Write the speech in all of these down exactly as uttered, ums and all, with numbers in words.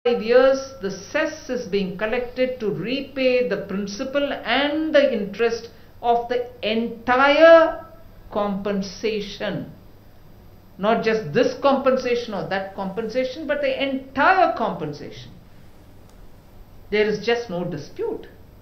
years, the cess is being collected to repay the principal and the interest of the entire compensation. Not just this compensation or that compensation, but the entire compensation. There is just no dispute.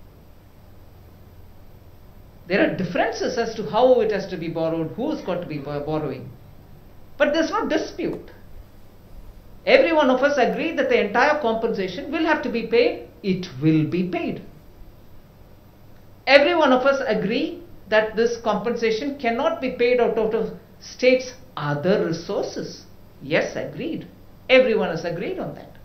There are differences as to how it has to be borrowed, who's got to be borrowing. But there's no dispute. Every one of us agree that the entire compensation will have to be paid. It will be paid. Every one of us agree that this compensation cannot be paid out of state's other resources. Yes, agreed. Everyone has agreed on that.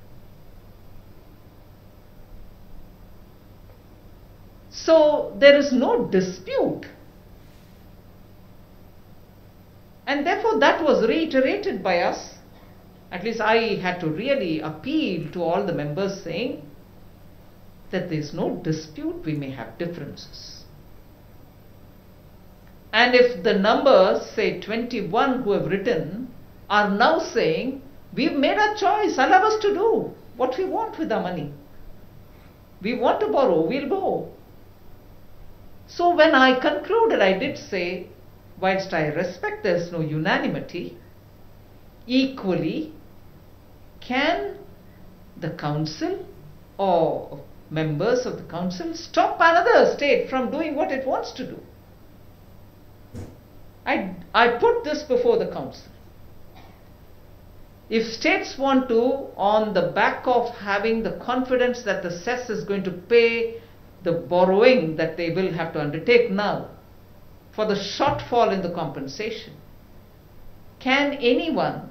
So there is no dispute. And therefore that was reiterated by us. At least I had to really appeal to all the members saying that there is no dispute, we may have differences. And if the numbers, say twenty-one who have written, are now saying, we've made our choice, allow us to do what we want with our money. We want to borrow, we'll borrow. So when I concluded, I did say, whilst I respect there is no unanimity, equally, can the council or members of the council stop another state from doing what it wants to do? I, I put this before the council. If states want to, on the back of having the confidence that the cess is going to pay the borrowing that they will have to undertake now for the shortfall in the compensation, can anyone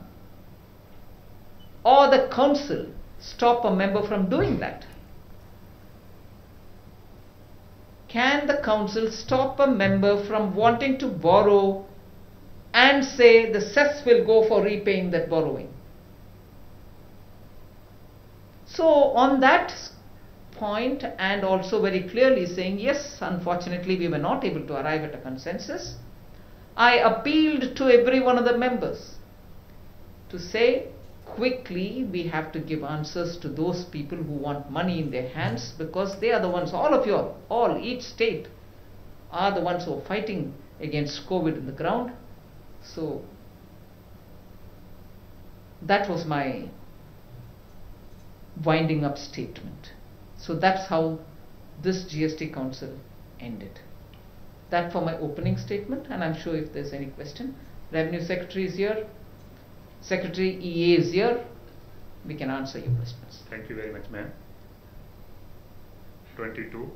or the council stop a member from doing that? Can the council stop a member from wanting to borrow and say the cess will go for repaying that borrowing? So on that point, and also very clearly saying, yes, unfortunately we were not able to arrive at a consensus, I appealed to every one of the members to say, quickly we have to give answers to those people who want money in their hands, because they are the ones, all of you, all, each state are the ones who are fighting against COVID in the ground. So that was my winding up statement. So that's how this G S T Council ended. That for my opening statement, and I'm sure if there's any question, Revenue Secretary is here, Secretary E A is here, we can answer your questions. Thank you very much, ma'am. twenty-two.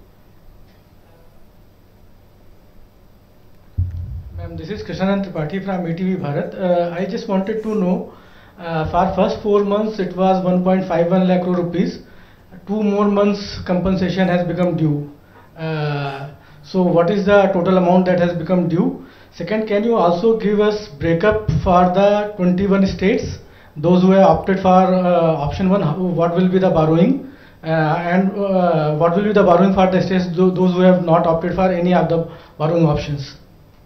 Ma'am, this is Krishanand Tripathi from E T V Bharat. Uh, I just wanted to know, uh, for first four months it was one point five one lakh crore rupees. Two more months compensation has become due. Uh, so what is the total amount that has become due? Second, can you also give us breakup for the twenty-one states, those who have opted for uh, option one, what will be the borrowing, uh, and uh, what will be the borrowing for the states, those who have not opted for any of the borrowing options?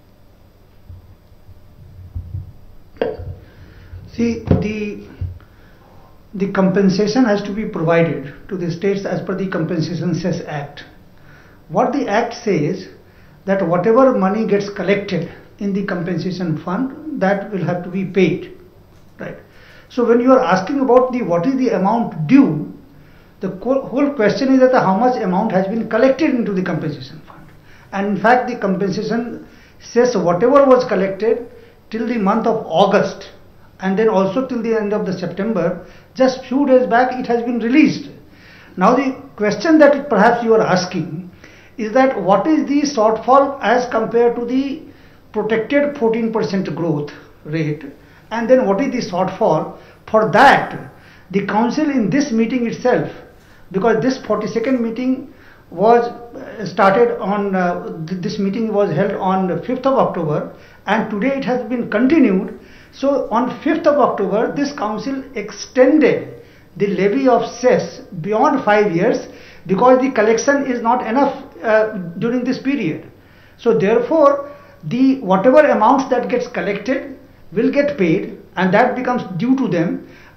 See, the the compensation has to be provided to the states as per the Compensation Cess Act. What the Act says, that whatever money gets collected in the compensation fund, that will have to be paid, right? So when you are asking about the what is the amount due, the whole question is that how much amount has been collected into the compensation fund. And in fact, the compensation says whatever was collected till the month of August, and then also till the end of the September, just few days back it has been released. Now the question that perhaps you are asking is that what is the shortfall as compared to the protected fourteen percent growth rate, and then what is the shortfall? For that, the council in this meeting itself, because this forty-second meeting was started on, uh, this meeting was held on fifth of October, and today it has been continued. So on fifth of October, this council extended the levy of cess beyond five years because the collection is not enough uh, during this period. So therefore, the whatever amounts that gets collected will get paid, and that becomes due to them.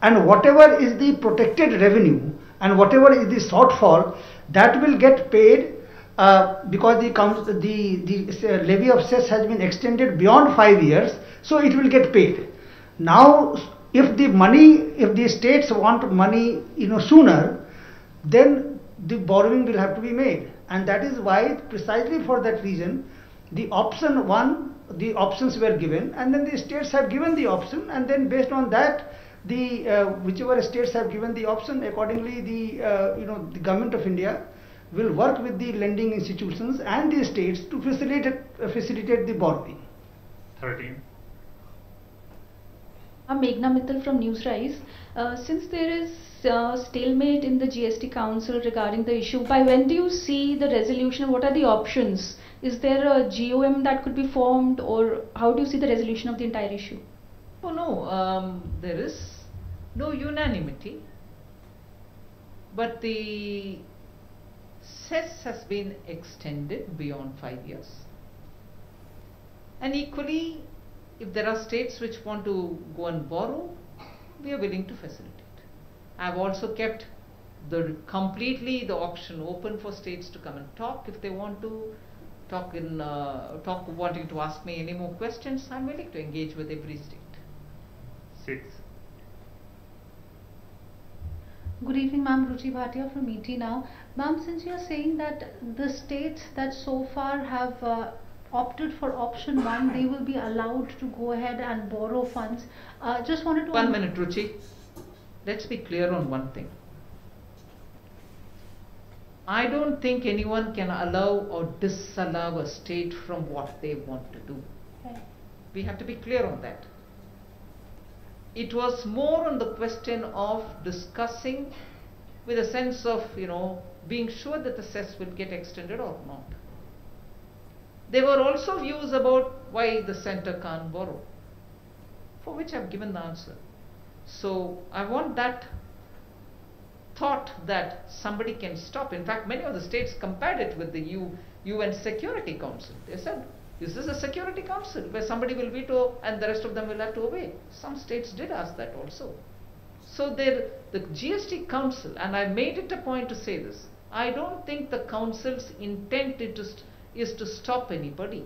and whatever is the protected revenue and whatever is the shortfall, that will get paid uh, because the, the, the levy of cess has been extended beyond five years, so it will get paid. Now, if the money, if the states want money, you know, sooner, then the borrowing will have to be made, and that is why, precisely for that reason, the option one, the options were given, and then the states have given the option, and then based on that, the uh, whichever states have given the option, accordingly, the uh, you know the government of India will work with the lending institutions and the states to facilitate uh, facilitate the borrowing. thirteen. I'm Meghna Mittal from Newsrise. Uh, since there is uh, stalemate in the G S T Council regarding the issue, by when do you see the resolution? What are the options? Is there a G O M that could be formed, or how do you see the resolution of the entire issue? Oh no, um, there is no unanimity, but the cess has been extended beyond five years. And equally, if there are states which want to go and borrow, we are willing to facilitate. I have also kept the completely the option open for states to come and talk if they want to talk in uh, talk wanting to ask me any more questions. I am willing to engage with every state. six. Good evening, ma'am. Ruchi Bhatia from E T Now. Ma'am, since you are saying that the states that so far have uh, opted for option one, they will be allowed to go ahead and borrow funds. Uh, just wanted to... One minute, Ruchi. Let's be clear on one thing. I don't think anyone can allow or disallow a state from what they want to do. Okay. We have to be clear on that. It was more on the question of discussing with a sense of, you know, being sure that the cess will get extended or not. There were also views about why the center can't borrow, for which I've given the answer. So I want that thought that somebody can stop. In fact, many of the states compared it with the U N Security Council. They said, is this a Security Council where somebody will veto and the rest of them will have to obey? Some states did ask that also. So there, the G S T Council, and I made it a point to say this, I don't think the Council's intent is to, st is to stop anybody.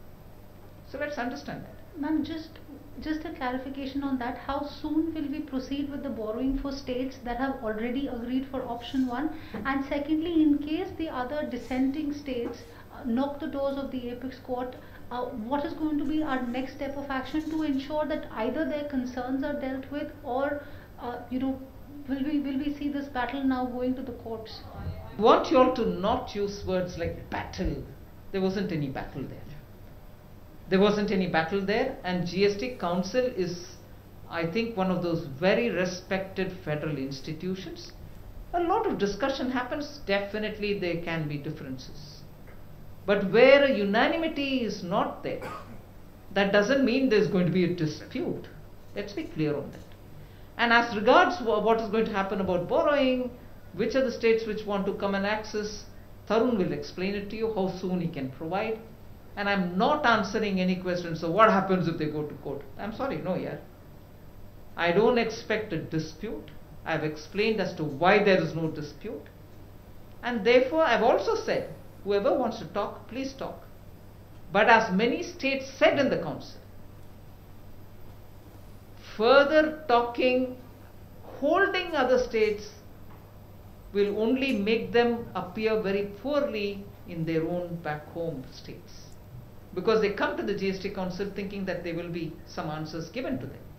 So let's understand that. Ma'am, just, just a clarification on that. How soon will we proceed with the borrowing for states that have already agreed for option one? And secondly, in case the other dissenting states uh, knock the doors of the apex court, uh, what is going to be our next step of action to ensure that either their concerns are dealt with, or uh, you know, will we, will we see this battle now going to the courts? I want you all to not use words like battle. There wasn't any battle there. There wasn't any battle there, and G S T Council is, I think, one of those very respected federal institutions. A lot of discussion happens. Definitely there can be differences. But where a unanimity is not there, that doesn't mean there's going to be a dispute. Let's be clear on that. And as regards what is going to happen about borrowing, which are the states which want to come and access, Tarun will explain it to you, how soon he can provide. And I'm not answering any questions. So what happens if they go to court? I'm sorry, no, yeah. I don't expect a dispute. I've explained as to why there is no dispute. And therefore, I've also said, whoever wants to talk, please talk. But as many states said in the council, further talking, holding other states will only make them appear very poorly in their own back home states. Because they come to the G S T Council thinking that there will be some answers given to them.